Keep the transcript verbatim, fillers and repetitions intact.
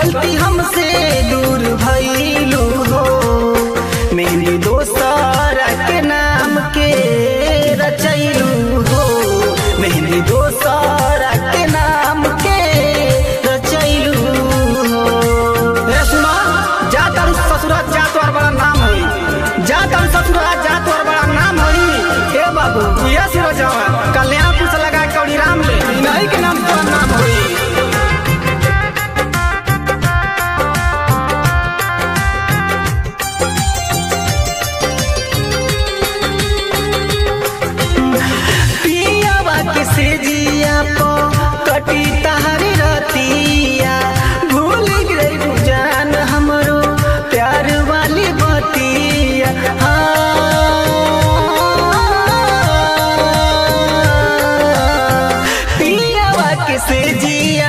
गलती हमसे दूर भइलू हो। मेहंदी दोसर के नाम के रचैलू हो। मेहंदी दोसर के नाम के रचैलू हो। सुना जा तारू ससुरा जा तोर बड़ा नाम होई। जा तारू ससुरा जा तोर बड़ा नाम होई। हे बाबू ये सिरो जावा कल्याणपुर से लगा कौड़ी राम ले नहीं के नाम तोर नाम होई। से जिया पो कटी तहारी रतिया भूल गई जान हमरो प्यार वाली बतिया। पियावा के से जिया